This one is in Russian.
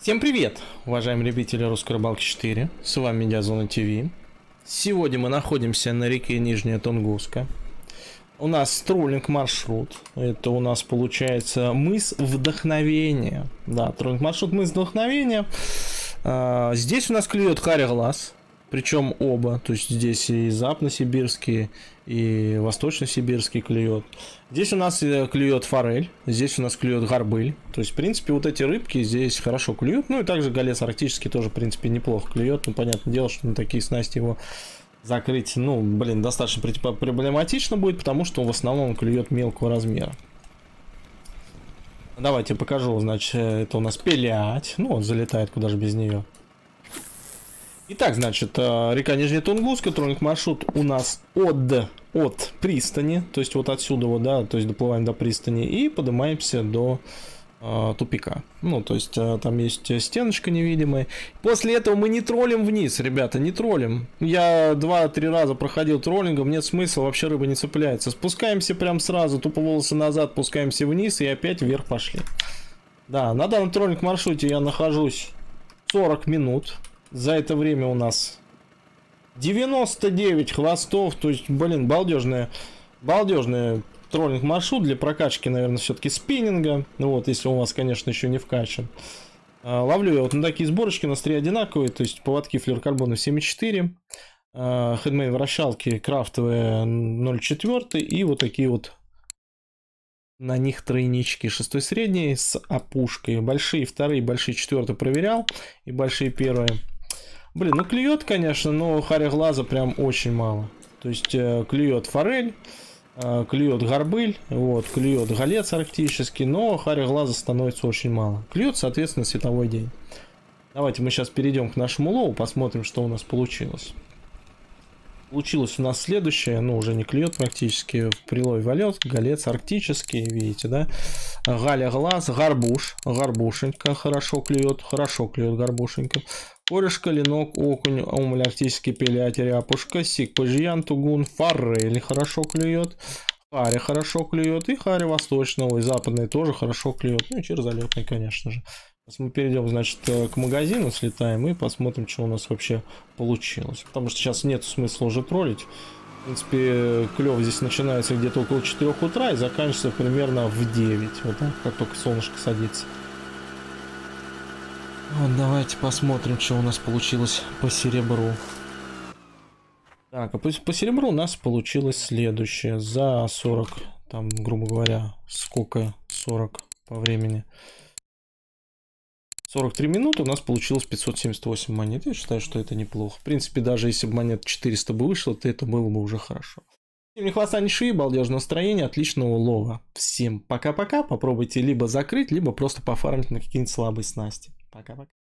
Всем привет, уважаемые любители русской рыбалки 4, с вами Медиазона ТВ. Сегодня мы находимся на реке Нижняя Тунгуска. У нас троллинг маршрут, это у нас получается мыс Вдохновения. Да, троллинг маршрут мыс Вдохновения. Здесь у нас клюет харя-глаз, причем оба, то есть здесь и западно-сибирский, и восточно-сибирский клюет. Здесь у нас клюет форель, здесь у нас клюет горбыль. То есть, в принципе, вот эти рыбки здесь хорошо клюют. Ну и также голец арктический тоже, в принципе, неплохо клюет. Ну, понятное дело, что на такие снасти его закрыть, ну, блин, достаточно проблематично будет, потому что в основном он клюет мелкого размера. Давайте покажу, значит, это у нас пелять. Ну, он залетает, куда же без нее. Итак, значит, река Нижняя Тунгуска, троллинг маршрут у нас от пристани, то есть вот отсюда вот, да, то есть доплываем до пристани и поднимаемся до тупика. Ну, то есть там есть стеночка невидимая. После этого мы не троллим вниз, ребята, не троллим. Я 2-3 раза проходил троллингом, нет смысла, вообще рыба не цепляется. Спускаемся прям сразу, тупо волосы назад, пускаемся вниз и опять вверх пошли. Да, на данном троллинг маршруте я нахожусь 40 минут. За это время у нас 99 хвостов, то есть, блин, балдежный троллинг маршрут для прокачки, наверное, все-таки спиннинга. Ну вот, если у вас, конечно, еще не вкачан. Ловлю я вот на такие сборочки, настрие одинаковые, то есть поводки флюорокарбона 7,4, хедмейн вращалки крафтовые 0,4 и вот такие вот на них тройнички. 6 средний с опушкой. Большие вторые, большие четвертые проверял и большие первые. Блин, ну клюет, конечно, но харя глаза прям очень мало. То есть клюет форель, клюет горбыль, вот, клюет голец арктический, но харя глаза становится очень мало. Клюет, соответственно, световой день. Давайте мы сейчас перейдем к нашему лову, посмотрим, что у нас получилось. Получилось у нас следующее, ну уже не клюет практически, в прилове валет, голец арктический, видите, да? Галя глаз, горбуш, горбушенька хорошо клюет горбушенька. Корешка, ленок, окунь, омуль арктический, пелять, ряпушка, сик, пажьян, тугун, форель хорошо клюет, харя хорошо клюет, и харя восточного, и западный тоже хорошо клюет, ну и черзалетный, конечно же. Сейчас мы перейдем, значит, к магазину, слетаем и посмотрим, что у нас вообще получилось. Потому что сейчас нет смысла уже троллить. В принципе, клев здесь начинается где-то около 4 утра и заканчивается примерно в 9. Вот так, как только солнышко садится. Вот, давайте посмотрим, что у нас получилось по серебру. Так, а по серебру у нас получилось следующее. За 40, там, грубо говоря, сколько? 40 по времени. 43 минуты у нас получилось 578 монет. Я считаю, что это неплохо. В принципе, даже если бы монет 400 бы вышло, то это было бы уже хорошо. Ни хвоста, ни шеи, балдежное настроение, отличного лова. Всем пока-пока. Попробуйте либо закрыть, либо просто пофармить на какие-нибудь слабые снасти. Пока-пока.